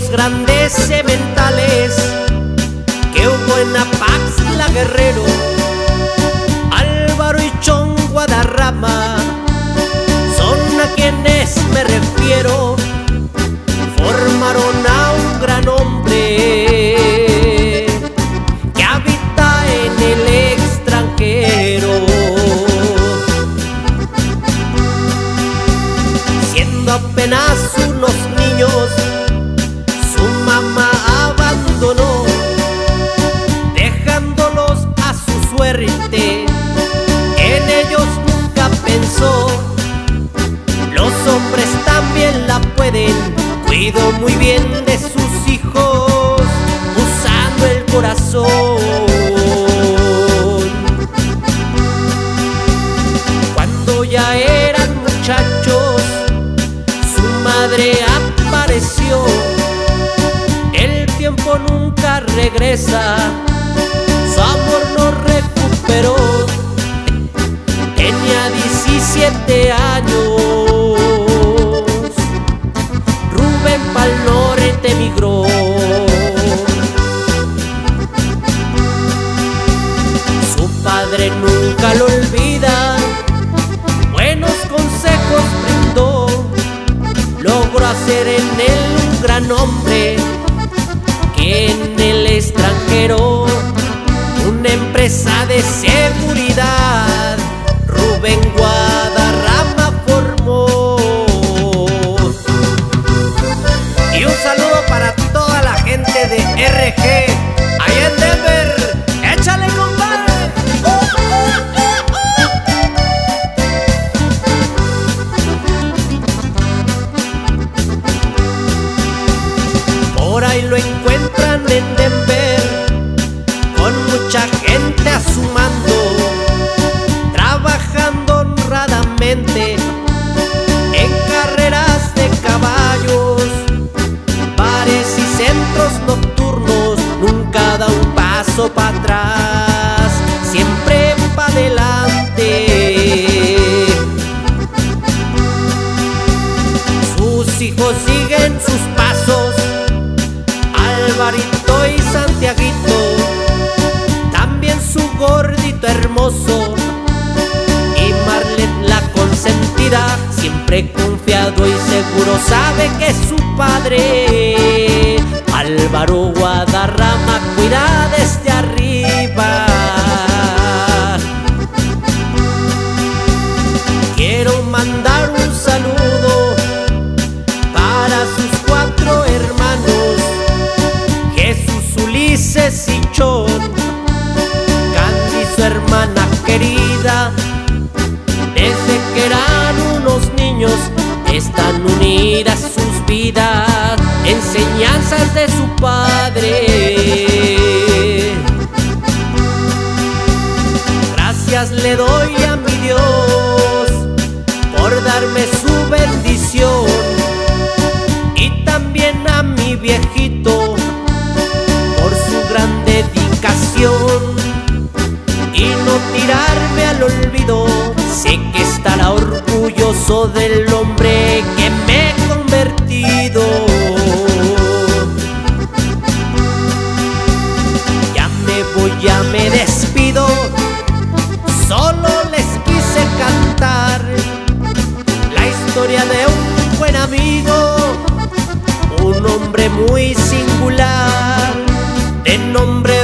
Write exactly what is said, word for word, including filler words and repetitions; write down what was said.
grandes sementales que hubo en Apaxla, Guerrero, Álvaro y Chon Guadarrama, son a quienes me refiero. Formaron a un gran hombre que habita en el extranjero. Siendo apenas unos niños, su mamá abandonó, dejándolos a su suerte. En ellos nunca pensó, los hombres también la pueden. Cuido muy bien de sus hijos, usando el corazón. Cuando ya eran muchachos, su madre apareció. El tiempo nunca regresa, su amor no recuperó. Tenía diecisiete años, Rubén pa'l norte emigró. Su padre nunca lo olvida, buenos consejos brindó. Logró hacer en él un gran hombre que en el extranjero una empresa de seguridad Rubén Guadarrama formó. Y un saludo para toda la gente de R G allá en Denver. ¡Échale, compadre! ¡Uh, uh, uh! Por ahí lo encuentran en Denver, con mucha gente a su mando, trabajando honradamente en carreras de caballos, bares y centros nocturnos. Nunca da un paso para atrás, siempre pa' adelante. Sus hijos siguen sus pasos, Alvarito y Santiaguito, también su gordito hermoso, y Marlet la consentida, siempre confiado y seguro sabe que su padre Álvaro Guadarrama cuida desde arriba. Quiero mandar un saludo para sus cuatro hermanos, Jesús, Ulises y Chon, Candy su hermana querida. Desde que eran unos niños están unidas sus vidas, enseñanzas de su padre. Gracias le doy a mi Dios por darme su bendición, y también a mi viejito por su gran dedicación. Y no tirarme al olvido, sé que estará orgulloso del hombre que me he convertido. Ya me voy, ya me despido, solo les quise cantar la historia de un buen amigo, un hombre muy singular, de nombre